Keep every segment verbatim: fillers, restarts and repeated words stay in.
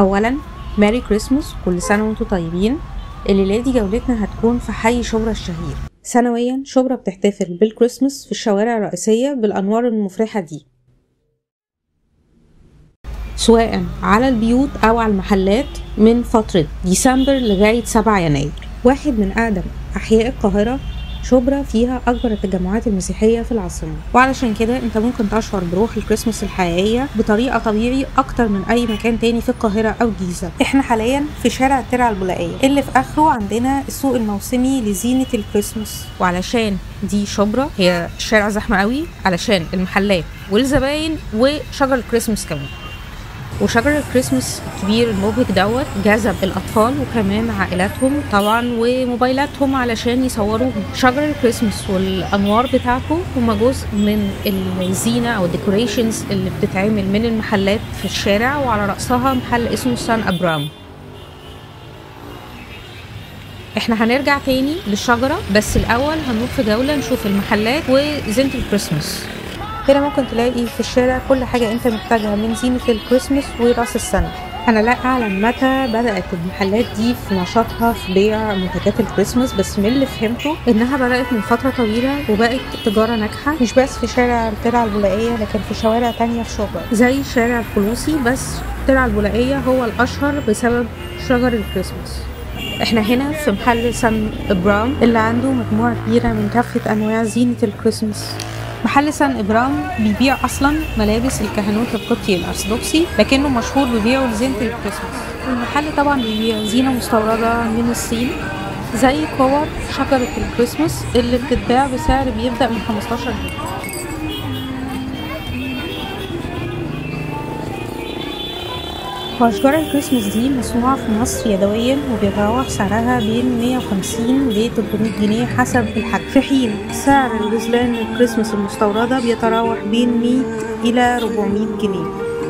اولا ماري كريسمس، كل سنه وانتم طيبين. الليله دي جولتنا هتكون في حي شبرا الشهير. سنويا شبرا بتحتفل بالكريسماس في الشوارع الرئيسيه بالانوار المفرحه دي، سواء على البيوت او على المحلات من فتره ديسمبر لغايه سبعة يناير. واحد من اقدم احياء القاهره، شبرا فيها اكبر التجمعات المسيحيه في العاصمه، وعلشان كده انت ممكن تشعر بروح الكريسماس الحقيقيه بطريقه طبيعي اكتر من اي مكان تاني في القاهره او الجيزه. احنا حاليا في شارع الترعه البولائيه اللي في اخره عندنا السوق الموسمي لزينه الكريسماس، وعلشان دي شبرا هي الشارع زحمه قوي علشان المحلات والزباين وشجر الكريسماس كمان. وشجر الكريسماس الكبير المبهج دوت جذب الاطفال وكمان عائلاتهم طبعا وموبايلاتهم علشان يصوروهم. شجر الكريسماس والانوار بتاعته هما جزء من الزينه او الديكوريشنز اللي بتتعمل من المحلات في الشارع، وعلى راسها محل اسمه سان ابرام. احنا هنرجع تاني للشجره، بس الاول هنروح في جوله نشوف المحلات وزينه الكريسماس. هنا ممكن تلاقي في الشارع كل حاجة انت محتاجها من زينة الكريسماس وراس السنة. انا لا اعلم متى بدأت المحلات دي في نشاطها في بيع منتجات الكريسماس، بس من اللي فهمته انها بدأت من فترة طويلة وبقت تجارة ناجحة، مش بس في شارع الترعة البولائية لكن في شوارع تانية في شبرا زي شارع الفلوسي، بس الترعة البولائية هو الاشهر بسبب شجر الكريسماس. احنا هنا في محل سان ابرام اللي عنده مجموعة كبيرة من كافة انواع زينة الكريسماس. محل سان ابرام بيبيع اصلا ملابس الكهنوت القبطي الارثوذكسي، لكنه مشهور ببيعه لزينة الكريسماس. المحل طبعا بيبيع زينة مستوردة من الصين زي كور شجرة الكريسماس اللي بتتباع بسعر بيبدأ من خمستاشر جنيه. وأشجار الكريسماس دي مصنوعة في مصر يدويا وبيتراوح سعرها بين مية وخمسين ل تلتمية جنيه حسب الحجم، في حين سعر الغزلان الكريسماس المستوردة بيتراوح بين مية إلى أربعمية جنيه.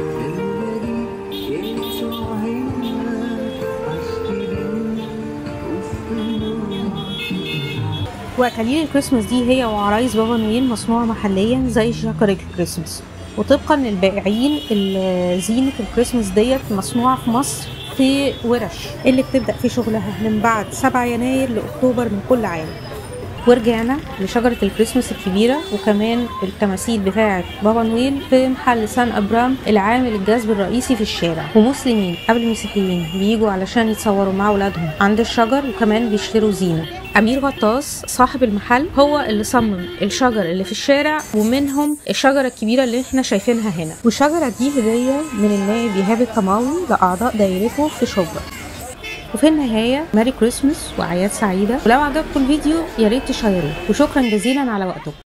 وأكاليل الكريسماس دي هي وعرايس بابا نويل مصنوعة محليا زي شجر الكريسماس، وطبقا للبائعين زينة الكريسماس ديت مصنوعة في مصر في ورش اللي بتبدأ في شغلها من بعد سبعة يناير لأكتوبر من كل عام. ورجعنا لشجرة الكريسماس الكبيرة وكمان التماثيل بتاعة بابا نويل في محل سان أبرام العامل الجذب الرئيسي في الشارع. ومسلمين قبل مسيحيين بيجوا علشان يتصوروا مع أولادهم عند الشجر وكمان بيشتروا زينة. أمير غطاس صاحب المحل هو اللي صمم الشجر اللي في الشارع، ومنهم الشجرة الكبيرة اللي احنا شايفينها هنا. والشجرة دي هدية من النائب إيهاب الطماوي لأعضاء دايرته في شبرا. وفي النهاية ماري كريسماس وأعياد سعيدة، ولو عجبكم الفيديو ياريت تشيروه، وشكرا جزيلا على وقتكم.